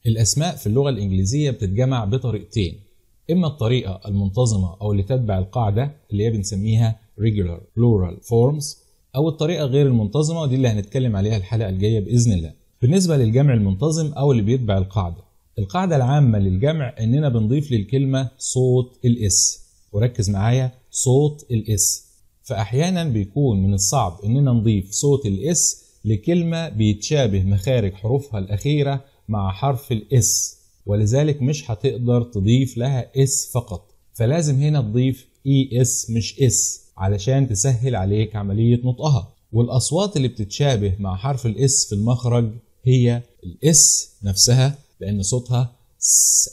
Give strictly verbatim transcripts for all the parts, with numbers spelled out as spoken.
الأسماء في اللغة الإنجليزية بتتجمع بطريقتين، إما الطريقة المنتظمة أو اللي تتبع القاعدة اللي هي بنسميها regular plural forms، أو الطريقة غير المنتظمة ودي اللي هنتكلم عليها الحلقة الجاية بإذن الله. بالنسبة للجمع المنتظم أو اللي بيتبع القاعدة، القاعدة العامة للجمع إننا بنضيف للكلمة صوت الإس، وركز معايا صوت الإس. فأحيانا بيكون من الصعب إننا نضيف صوت الإس لكلمة بيتشابه مخارج حروفها الأخيرة مع حرف الإس، ولذلك مش هتقدر تضيف لها إس فقط، فلازم هنا تضيف إي إس مش إس علشان تسهل عليك عملية نطقها. والأصوات اللي بتتشابه مع حرف الإس في المخرج هي الإس نفسها لأن صوتها س،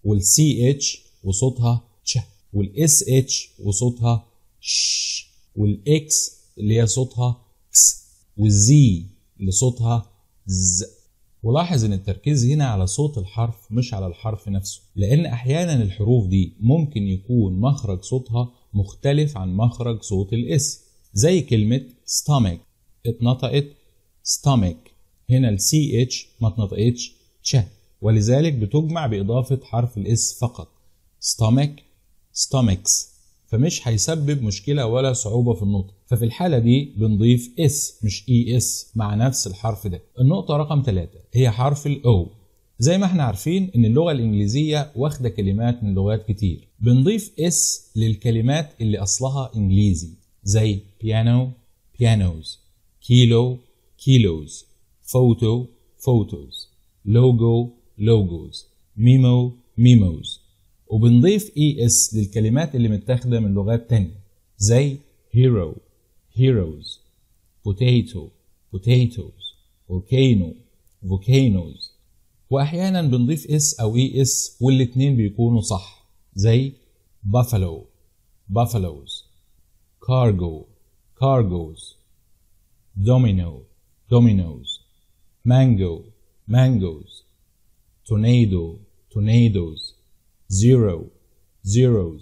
والسي اتش وصوتها تش، والإس اتش وصوتها ش، والإكس اللي هي صوتها كس، والزي اللي صوتها ز. ولاحظ ان التركيز هنا على صوت الحرف مش على الحرف نفسه، لان احيانا الحروف دي ممكن يكون مخرج صوتها مختلف عن مخرج صوت الاس، زي كلمة stomach اتنطقت stomach، هنا ال سي اتش ما اتنطقتش تش، ولذلك بتجمع باضافة حرف الاس فقط stomach stomachs، فمش هيسبب مشكلة ولا صعوبة في النطق. ففي الحالة دي بنضيف اس مش اي اس مع نفس الحرف ده. النقطة رقم ثلاثة هي حرف الاو. زي ما احنا عارفين ان اللغة الانجليزية واخدة كلمات من لغات كتير، بنضيف اس للكلمات اللي اصلها انجليزي زي piano pianos، كيلو kilos، photo photos، logo logos، memo memos. وبنضيف اي اس للكلمات اللي متاخده من لغات تانية زي hero heroes، potato potatoes، volcano volcanoes. واحيانا بنضيف اس او اي اس والاتنين بيكونوا صح زي buffalo buffaloes، cargo cargoes، domino dominoes، mango mangoes، tornado tornadoes، zero zeros.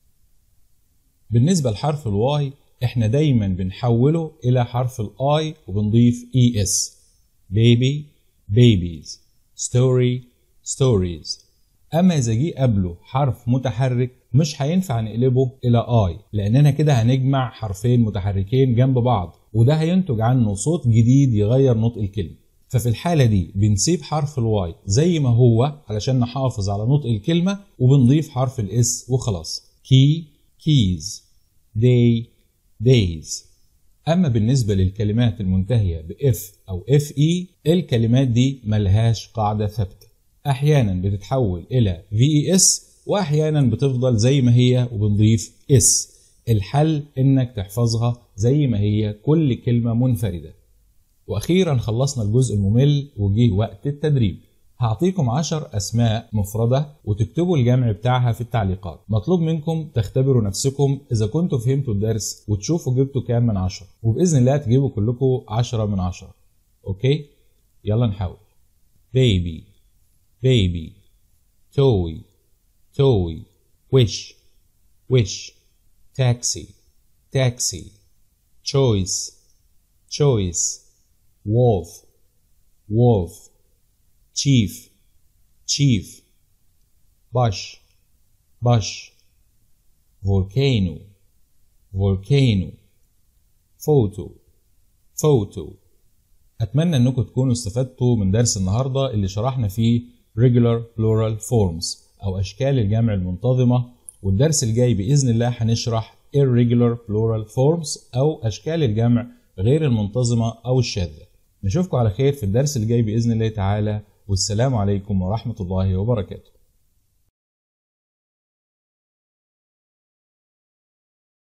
بالنسبة لحرف الواي احنا دايما بنحوله الى حرف الاي وبنضيف اي اس، baby babies، story stories. اما اذا جه قبله حرف متحرك مش هينفع نقلبه الى اي، لاننا كده هنجمع حرفين متحركين جنب بعض وده هينتج عنه صوت جديد يغير نطق الكلمة. ففي الحالة دي بنسيب حرف الواي زي ما هو علشان نحافظ على نطق الكلمة وبنضيف حرف الاس وخلاص، key keys، day days. اما بالنسبة للكلمات المنتهية باف او اف اي الكلمات دي ملهاش قاعدة ثابتة، احيانا بتتحول الى في اي اس واحيانا بتفضل زي ما هي وبنضيف اس. الحل انك تحفظها زي ما هي كل كلمة منفردة. واخيرا خلصنا الجزء الممل وجه وقت التدريب. هعطيكم عشر اسماء مفردة وتكتبوا الجمع بتاعها في التعليقات. مطلوب منكم تختبروا نفسكم اذا كنتوا فهمتوا الدرس وتشوفوا جبتوا كام من عشرة، وباذن الله تجيبوا كلكم عشرة من عشرة. اوكي يلا نحاول. baby baby، toy toy، wish wish، taxi taxi، choice choice، wolf wolf، chief chief، bush bush، volcano volcano، photo photo. أتمنى أنكم تكونوا استفدتوا من درس النهاردة اللي شرحنا فيه regular plural forms أو أشكال الجمع المنتظمة، والدرس الجاي بإذن الله هنشرح irregular plural forms أو أشكال الجمع غير المنتظمة أو الشاذة. نشوفكم على خير في الدرس الجاي بإذن الله تعالى، والسلام عليكم ورحمة الله وبركاته.